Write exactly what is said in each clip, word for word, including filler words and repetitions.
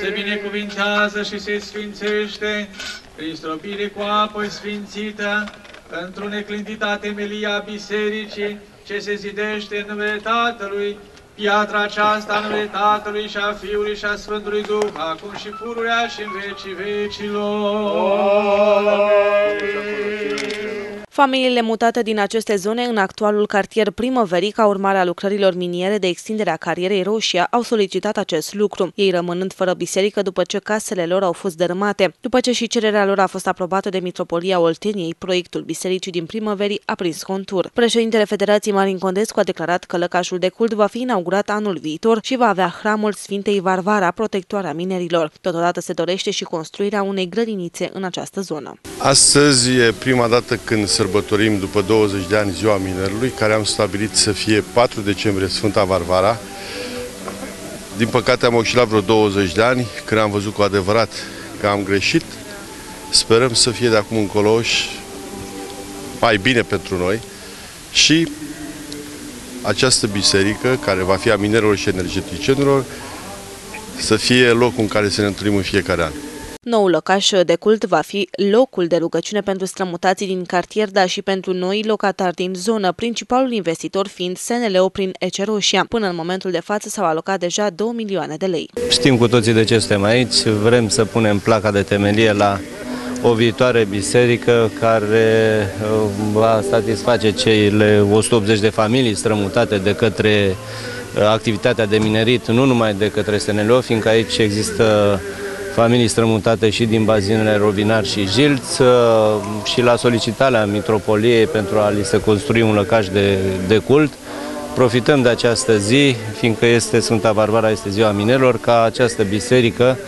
se binecuvintează și se sfințește prin stropire cu apă sfințită într-o neclintită temelia bisericii ce se zidește în numele Tatălui, piatra aceasta în numele Tatălui și a Fiului și a Sfântului Duh, acum și pururea și în vecii vecilor. Familiile mutate din aceste zone în actualul cartier Primăverii, ca urmare a lucrărilor miniere de extindere a carierei Roșia, au solicitat acest lucru, ei rămânând fără biserică după ce casele lor au fost dărâmate. După ce și cererea lor a fost aprobată de Mitropolia Olteniei, proiectul bisericii din Primăverii a prins contur. Președintele Federației Marin Condescu a declarat că lăcașul de cult va fi inaugurat anul viitor și va avea hramul Sfintei Varvara, protectoarea minerilor. Totodată se dorește și construirea unei grădinițe în această zonă. Astăzi e prima dată când sărbătorim după douăzeci de ani Ziua Minerului, care am stabilit să fie patru decembrie Sfânta Varvara. Din păcate am oscilat vreo douăzeci de ani, când am văzut cu adevărat că am greșit. Sperăm să fie de acum încolo și mai bine pentru noi și această biserică, care va fi a minerilor și energeticienilor, să fie locul în care să ne întâlnim în fiecare an. Noul locaș de cult va fi locul de rugăciune pentru strămutații din cartier, dar și pentru noi locatari din zonă, principalul investitor fiind S N L-ul prin E C Roșia. Până în momentul de față s-au alocat deja două milioane de lei. Știm cu toții de ce suntem aici, vrem să punem placa de temelie la o viitoare biserică care va satisface cele o sută optzeci de familii strămutate de către activitatea de minerit, nu numai de către S N L, fiindcă aici există familii strămutate și din bazinele Robinar și Jilț, și la solicitarea Mitropoliei pentru a li se construi un lăcaș de, de cult. Profităm de această zi, fiindcă este Sfânta Varvara, este ziua minerilor, ca această biserică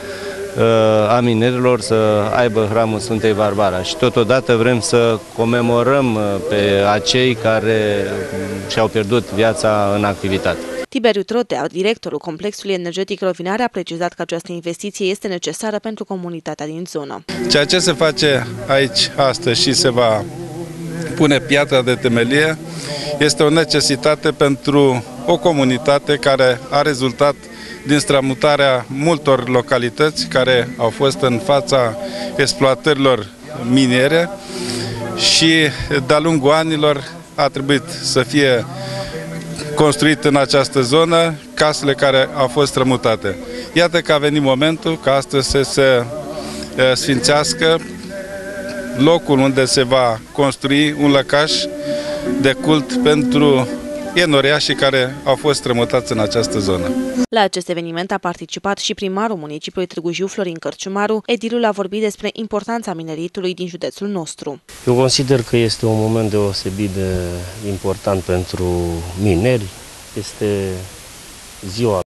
a minerilor să aibă hramul Sfântei Varvara și totodată vrem să comemorăm pe acei care și-au pierdut viața în activitate. Tiberiu Trotea, directorul complexului energetic Rovinare, a precizat că această investiție este necesară pentru comunitatea din zonă. Ceea ce se face aici astăzi și se va pune piatra de temelie este o necesitate pentru o comunitate care a rezultat din strămutarea multor localități care au fost în fața exploatărilor miniere și de-a lungul anilor a trebuit să fie construit în această zonă casele care au fost strămutate. Iată că a venit momentul ca astăzi să se sfințească locul unde se va construi un lăcaș de cult pentru enoriașii care au fost strămutați în această zonă. La acest eveniment a participat și primarul municipiului Târgu Jiu, Florin Cărciumaru. Edilul a vorbit despre importanța mineritului din județul nostru. Eu consider că este un moment deosebit de important pentru mineri. Este ziua